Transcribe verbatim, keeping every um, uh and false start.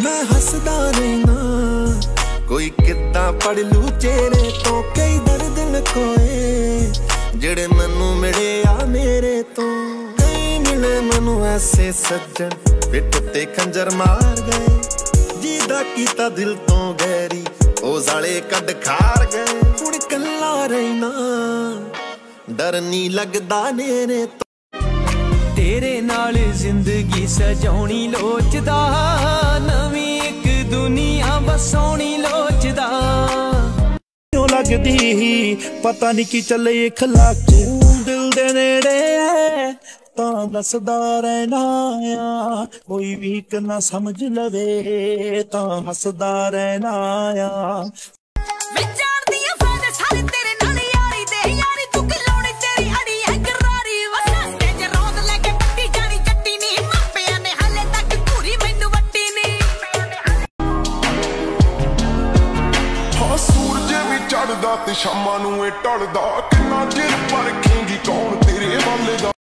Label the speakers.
Speaker 1: मैं हसदा रहना कोई किद्दां पढ़ लू चेहरे तो कई दर्द लकोए जेड़े मैनू मिले आ मेरे तो कई मिले मैनू ऐसे सज्जन पिठ ते खंजर मार गए जिदा कीता दिल तो गहरी ओ जाले कद खार गए हुण कल्ला रहना डर नी लगदा नेरे तो तेरे नाल जिंदगी सजाउणी लोचदा नवी एक दुनिया बसाउणी लोचदा क्यों लगदी ही पता नहीं की चले खलाक दिल दे नेड़े तां दसदा रहना आ कोई भी ना समझ लवे तां हसदा रहना आ
Speaker 2: सूरज भी चढ़दा ते शामां नूं ए टलदा किन्ना चिर पर